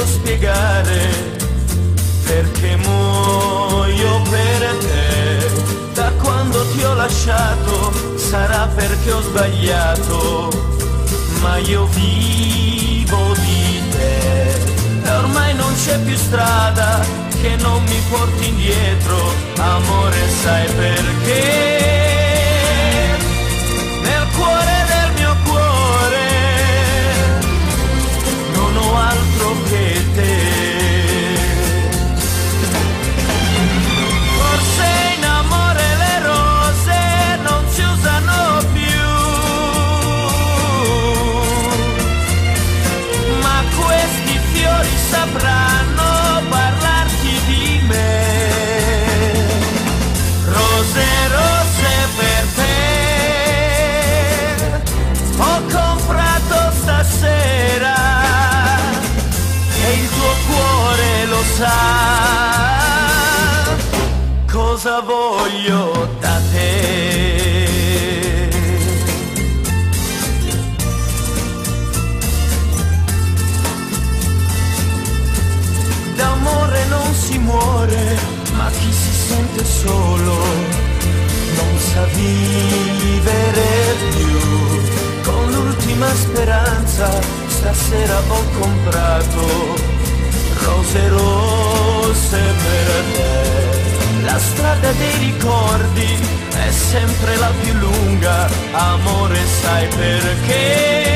spiegare perché muoio per te. Da quando ti ho lasciato sarà perché ho sbagliato, ma io vivo di te. E ormai non c'è più strada che non mi porti indietro, amore, sai perché? Nel cuore del mio cuore non ho altro che te. Forse in amore le rose non si usano più, ma questi fiori sapranno parlarti di me. Rose, rose per te ho comprato stasera e il tuo cuore lo sa cosa voglio da te. D'amore non si muore, ma chi si sente solo non sa vivere più. Con l'ultima speranza stasera ho comprato rose rosse per te. La strada dei ricordi è sempre la più lunga, amore, sai perché?